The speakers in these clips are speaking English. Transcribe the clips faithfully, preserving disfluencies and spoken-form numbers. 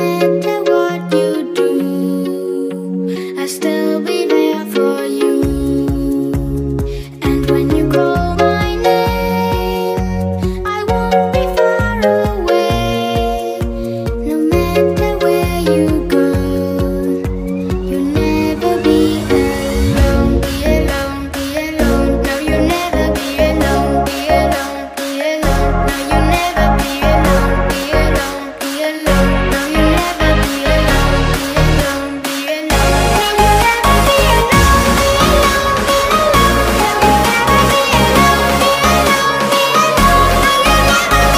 matter what you do, I'll still be there for you. And when you call my name, I won't be far away. No matter where you go, you'll never be alone. Be alone, be alone. No, you'll never be alone. Be alone, be alone. No, you'll never be alone. Be alone, be alone. No, you'll never be alone. Be alone, be alone. No, you'll never be alone. Be alone, be alone. No, you'll never be alone. Be alone, be alone. No, you'll never be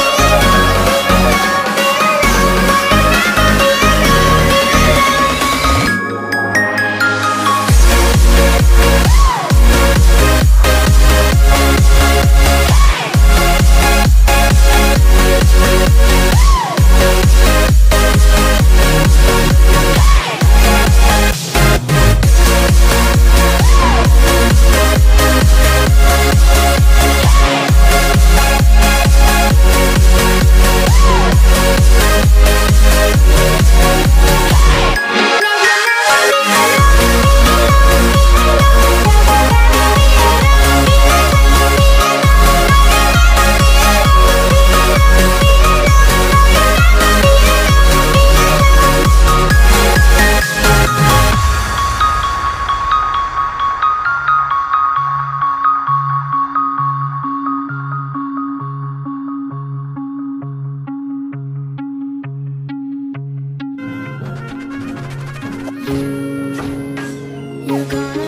You're gonna